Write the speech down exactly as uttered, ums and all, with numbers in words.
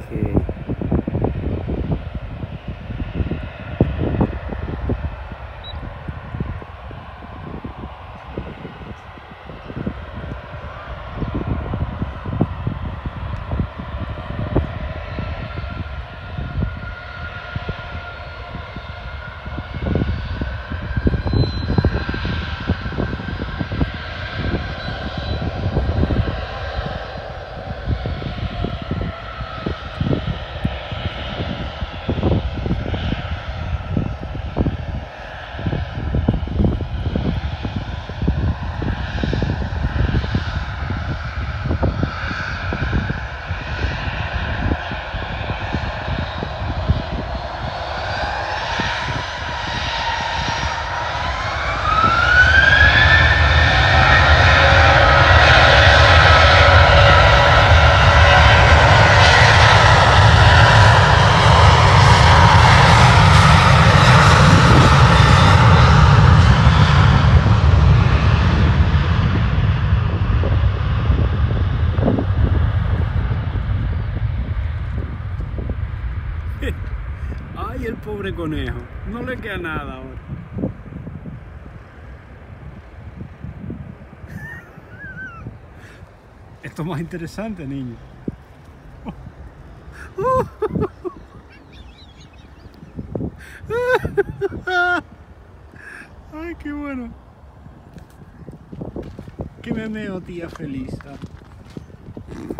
que ay, el pobre conejo, no le queda nada ahora. Esto es más interesante, niño. Ay, qué bueno. Que me meo, tía feliz. ¿Ah?